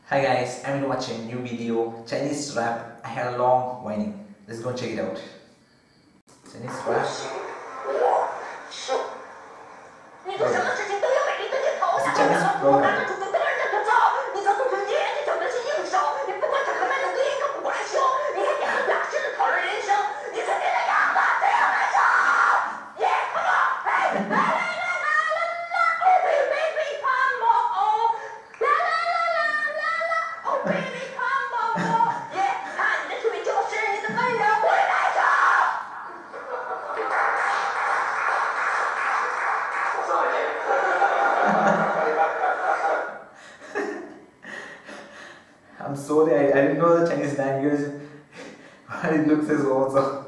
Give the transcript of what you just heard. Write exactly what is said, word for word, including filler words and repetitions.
Hi guys, I'm going to watch a new video, Chinese rap. I had a long whining. Let's go check it out. Chinese rap. It's a Chinese program. I'm sorry, I, I didn't know the Chinese language, but it looks as also.